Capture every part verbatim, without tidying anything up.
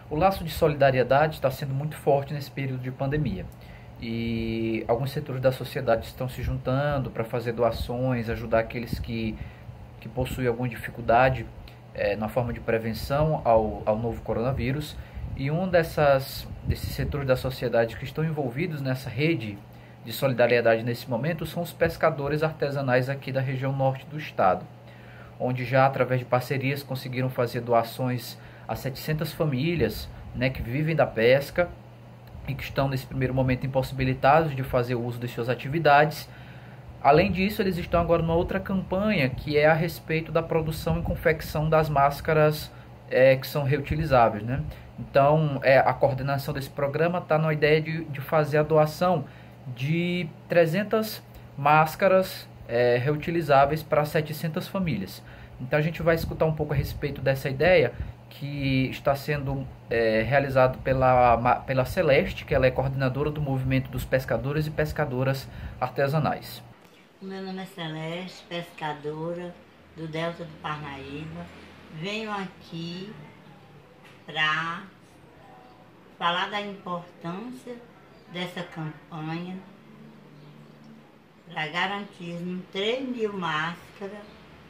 O laço de solidariedade está sendo muito forte nesse período de pandemia. E alguns setores da sociedade estão se juntando para fazer doações, ajudar aqueles que, que possuem alguma dificuldade é, na forma de prevenção ao, ao novo coronavírus. E um dessas, desses setores da sociedade que estão envolvidos nessa rede de solidariedade nesse momento são os pescadores artesanais aqui da região norte do estado, onde já através de parcerias conseguiram fazer doações a setecentas famílias, né, que vivem da pesca e que estão nesse primeiro momento impossibilitados de fazer o uso de suas atividades. Além disso, eles estão agora numa outra campanha que é a respeito da produção e confecção das máscaras é, que são reutilizáveis, né? Então, é, a coordenação desse programa está na ideia de, de fazer a doação de trezentas máscaras é, reutilizáveis para setecentas famílias. Então, a gente vai escutar um pouco a respeito dessa ideia que está sendo é, realizado pela, pela Celeste, que ela é coordenadora do movimento dos pescadores e pescadoras artesanais. O meu nome é Celeste, pescadora do Delta do Parnaíba. Venho aqui para falar da importância dessa campanha para garantir três mil máscaras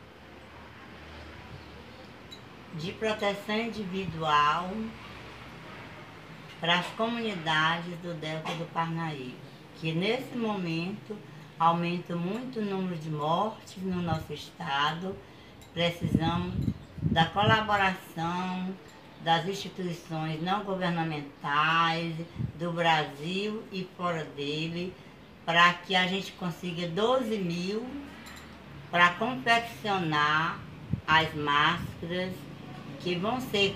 de proteção individual para as comunidades do Delta do Parnaíba, que nesse momento aumenta muito o número de mortes no nosso estado. Precisamos da colaboração das instituições não governamentais do Brasil e fora dele, para que a gente consiga doze mil para confeccionar as máscaras que vão ser,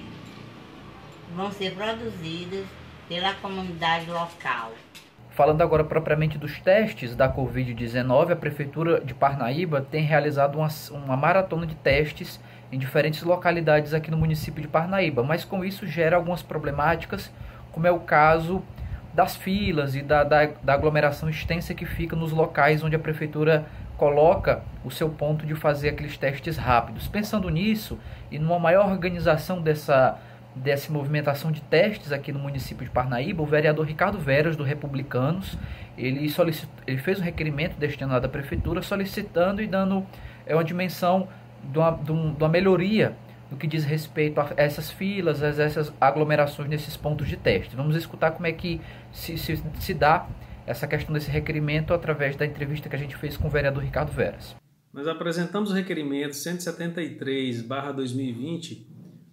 vão ser produzidas pela comunidade local. Falando agora propriamente dos testes da covid dezenove, a Prefeitura de Parnaíba tem realizado uma, uma maratona de testes em diferentes localidades aqui no município de Parnaíba, mas com isso gera algumas problemáticas, como é o caso das filas e da, da, da aglomeração extensa que fica nos locais onde a Prefeitura coloca o seu ponto de fazer aqueles testes rápidos. Pensando nisso e numa maior organização dessa, dessa movimentação de testes aqui no município de Parnaíba, o vereador Ricardo Veras, do Republicanos, ele, solicit, ele fez um requerimento destinado à Prefeitura solicitando e dando é, uma dimensão de uma, de uma melhoria no que diz respeito a essas filas, a essas aglomerações nesses pontos de teste. Vamos escutar como é que se, se, se dá essa questão desse requerimento através da entrevista que a gente fez com o vereador Ricardo Veras. Nós apresentamos o requerimento cento e setenta e três barra dois mil e vinte,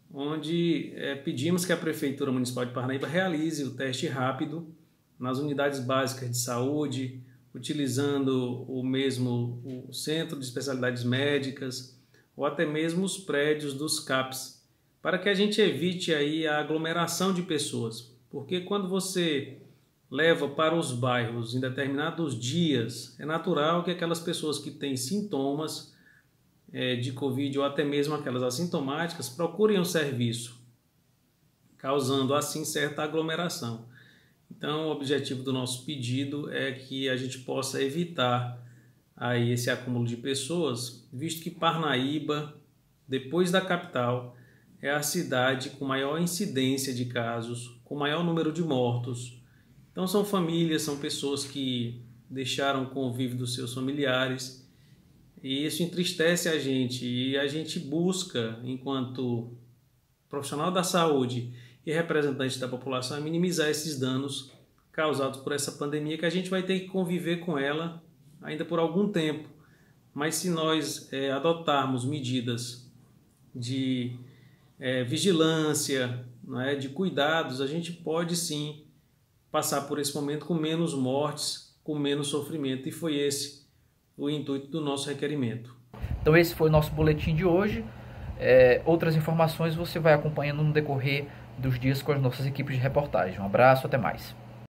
onde é, pedimos que a Prefeitura Municipal de Parnaíba realize o teste rápido nas unidades básicas de saúde, utilizando o mesmo o Centro de Especialidades Médicas ou até mesmo os prédios dos CAPs, para que a gente evite aí a aglomeração de pessoas. Porque quando você leva para os bairros em determinados dias, é natural que aquelas pessoas que têm sintomas é, de Covid ou até mesmo aquelas assintomáticas procurem o serviço, causando assim certa aglomeração. Então, o objetivo do nosso pedido é que a gente possa evitar aí esse acúmulo de pessoas, visto que Parnaíba, depois da capital, é a cidade com maior incidência de casos, com maior número de mortos. Então são famílias, são pessoas que deixaram o convívio dos seus familiares e isso entristece a gente e a gente busca, enquanto profissional da saúde e representante da população, minimizar esses danos causados por essa pandemia, que a gente vai ter que conviver com ela ainda por algum tempo. Mas se nós é, adotarmos medidas de é, vigilância, não é, de cuidados, a gente pode sim passar por esse momento com menos mortes, com menos sofrimento, e foi esse o intuito do nosso requerimento. Então esse foi o nosso boletim de hoje. É, outras informações você vai acompanhando no decorrer dos dias com as nossas equipes de reportagem. Um abraço, até mais.